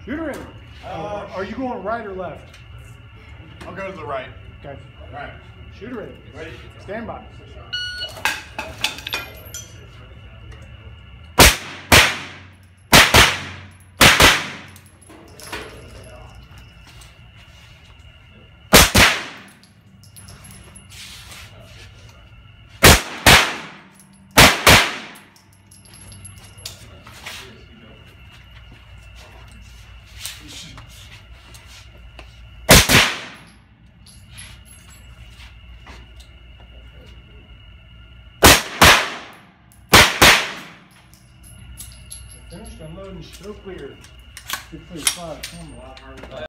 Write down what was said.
Shooter in. Are you going right or left? I'll go to the right. Okay. Right. Shooter in. Ready? Stand by. Finished unloading, still clear. Good for your spot, camera.